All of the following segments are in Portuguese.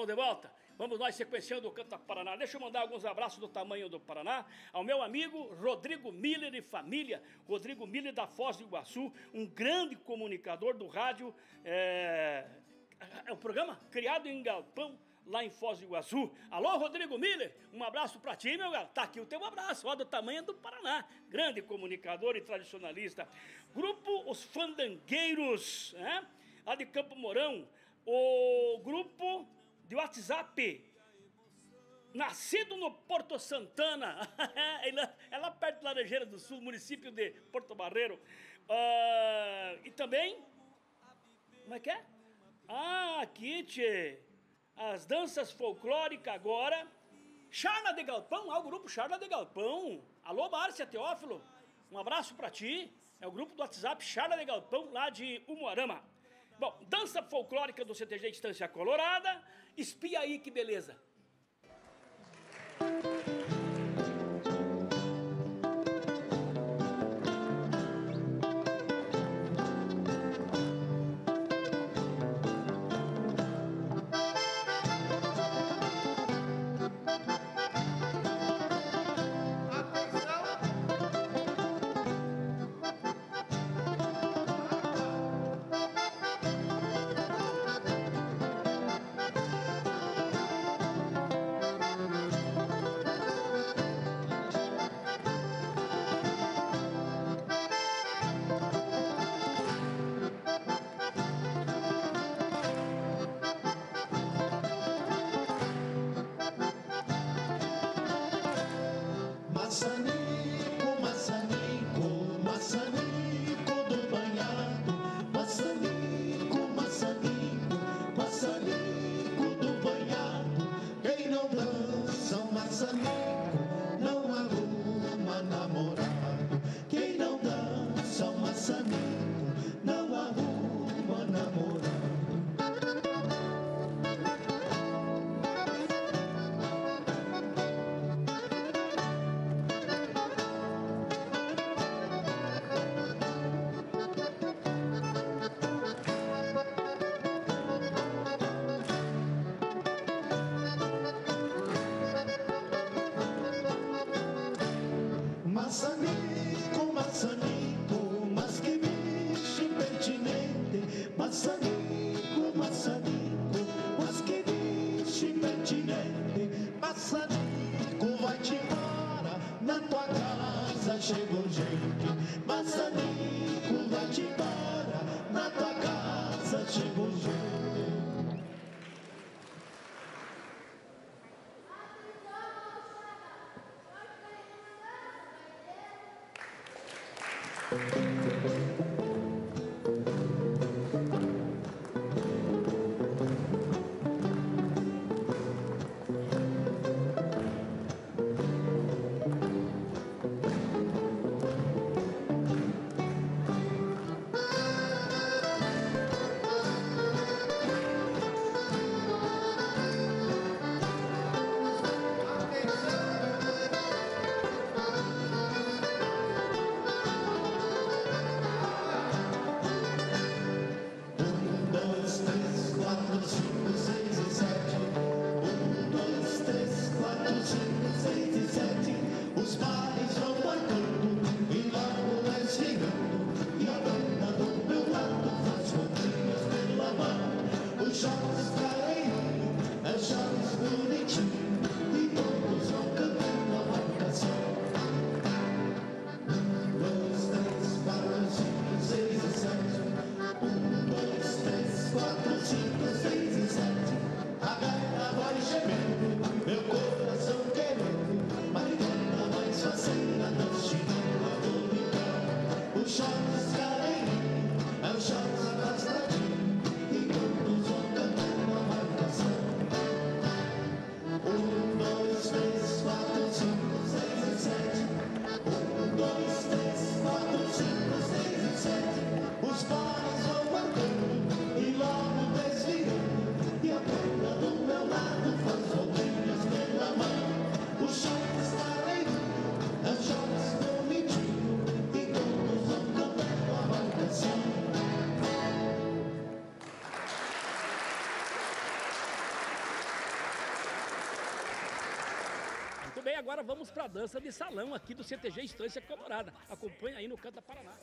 Estamos de volta. Vamos nós sequenciando o Canta Paraná. Deixa eu mandar alguns abraços do tamanho do Paraná ao meu amigo Rodrigo Miller e família. Rodrigo Miller da Foz do Iguaçu, um grande comunicador do rádio. É um programa criado em Galpão, lá em Foz do Iguaçu. Alô, Rodrigo Miller, um abraço pra ti, meu galera. Tá aqui o teu abraço, ó, do tamanho do Paraná. Grande comunicador e tradicionalista. Grupo Os Fandangueiros, né? Lá de Campo Mourão. O grupo de WhatsApp, nascido no Porto Santana, é lá perto de Laranjeira do Sul, município de Porto Barreiro. E também, como é que é? Aqui, tchê, as danças folclóricas agora. Charla de Galpão, o grupo Charla de Galpão. Alô, Márcia Teófilo, um abraço pra ti. É o grupo do WhatsApp Charla de Galpão, lá de Umuarama. Bom, dança folclórica do CTG Estância Colorada. Espia aí que beleza. agora vamos para a dança de salão aqui do CTG Estância Colorada. Acompanha aí no Canta Paraná.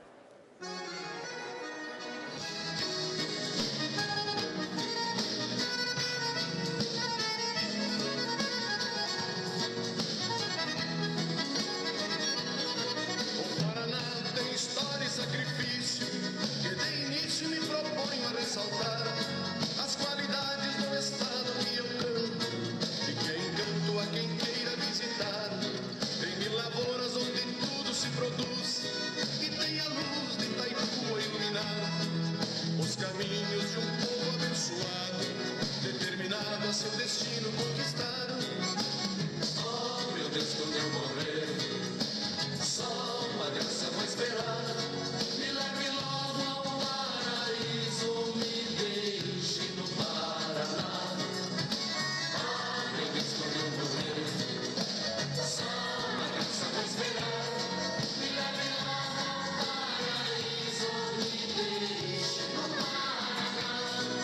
O Paraná tem história e sacrifício que de início me proponho a ressaltar as qualidades do estado que eu canto e que encanto a quem queira visitar. Tem mil lavouras onde tudo se produz e tem a luz de Itaipu a iluminar os caminhos de um povo abençoado, determinado a seu destino conquistar. Oh, meu Deus, quando eu morrer, só uma graça vou esperar. Me leve logo ao paraíso, me deixe no Paraná. Oh, meu Deus, quando eu morrer, só uma graça vou esperar. Me leve logo ao paraíso, me deixe no Paraná.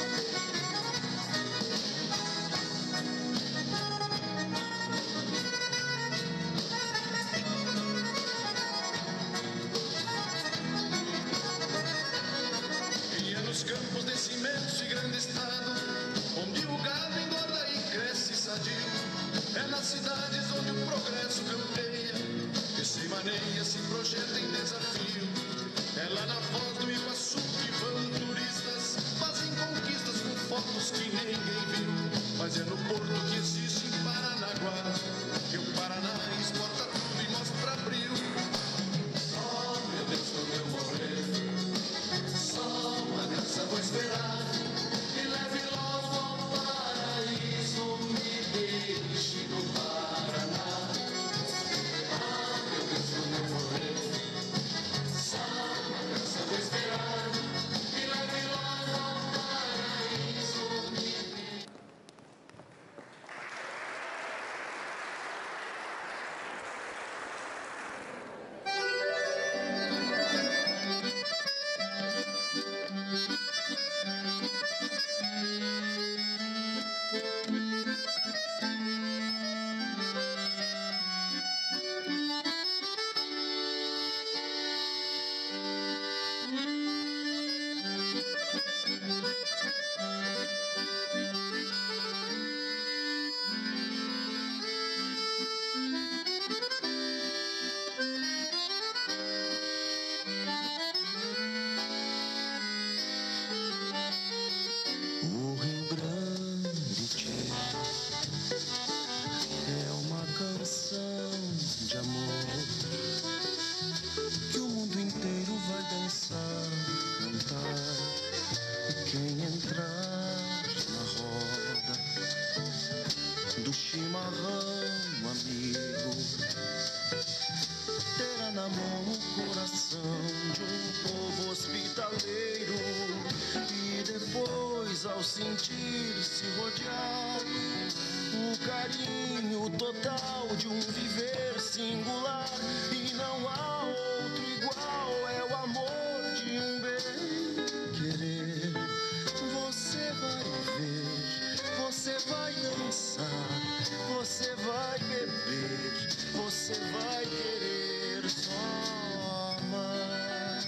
E é nos campos desse imenso e grande estado onde o gado engorda e cresce sadio. É nas cidades onde o progresso campeia e se maneia, se projeta em desafio. É lá na voz do Iguaçu que vão turistas, fazem conquistas com fotos que ninguém viu. Mas é no porto que existe em Paranaguá que o Paraná exporta tudo e mostra brilho. Oh, meu Deus, quando eu morrer, só uma graça vou esperar. Me leve logo ao paraíso, me deixe no Paraná. Ah, meu Deus, quando eu morrer, só uma graça vou esperar. Me leve logo ao paraíso, me deixe. O Rio Grande tchê, é uma canção de amor que o mundo inteiro vai dançar, cantar. E quem entrar na roda do chimarrão amigo terá na mão o coração de um povo hospitaleiro. E depois, ao sentir-se rodear, o carinho total de um viver singular. E não há outro igual, é o amor de um bem-querer. Você vai ver, você vai dançar, você vai beber, você vai querer só amar.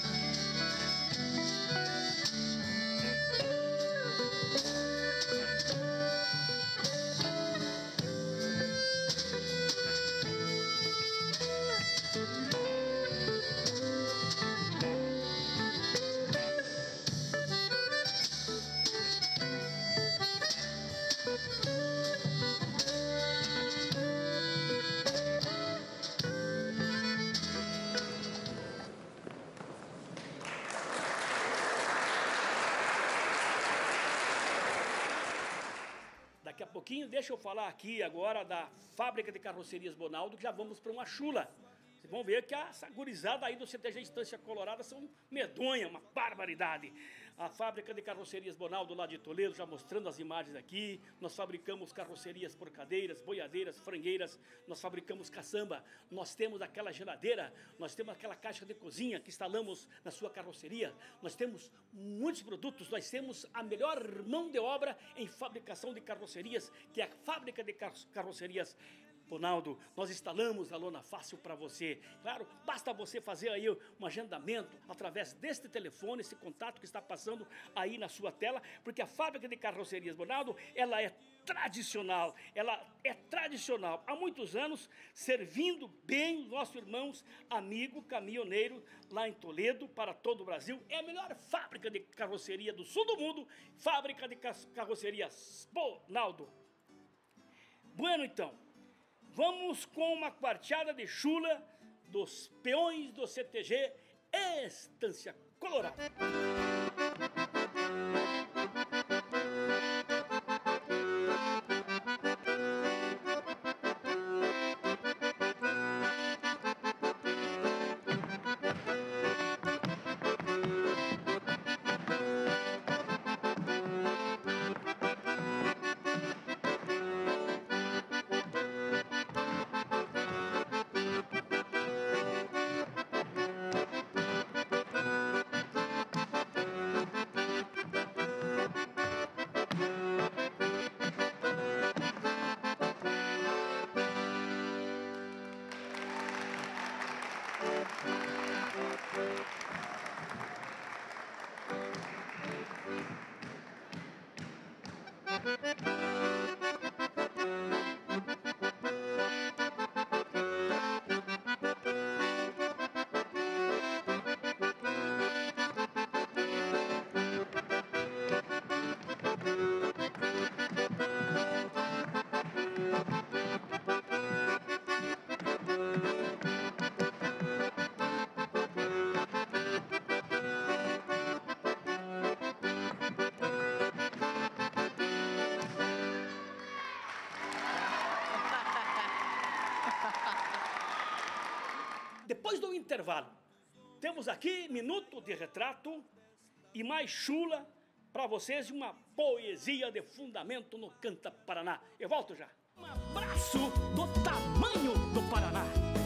Daqui a pouquinho, deixa eu falar aqui agora da Fábrica de Carrocerias Bonaldo, que já vamos para uma chula. Vocês vão ver que essa gurizada aí do CTG Estância Colorada são medonha, uma barbaridade. A Fábrica de Carrocerias Bonaldo lá de Toledo, já mostrando as imagens aqui. Nós fabricamos carrocerias por cadeiras, boiadeiras, frangueiras. Nós fabricamos caçamba. Nós temos aquela geladeira, nós temos aquela caixa de cozinha que instalamos na sua carroceria. Nós temos muitos produtos, nós temos a melhor mão de obra em fabricação de carrocerias, que é a Fábrica de Carrocerias Ronaldo, nós instalamos a Lona Fácil para você. Claro, basta você fazer aí um agendamento através deste telefone, esse contato que está passando aí na sua tela, porque a fábrica de carrocerias Ronaldo, ela é tradicional há muitos anos, servindo bem nossos irmãos, amigo caminhoneiro lá em Toledo, para todo o Brasil. É a melhor fábrica de carroceria do sul do mundo, fábrica de carrocerias Ronaldo. Bueno, então, vamos com uma quarteada de chula dos peões do CTG Estância Colorada. Depois do intervalo, temos aqui Minuto de Retrato e mais chula para vocês, uma poesia de fundamento no Canta Paraná. Eu volto já. Um abraço do tamanho do Paraná.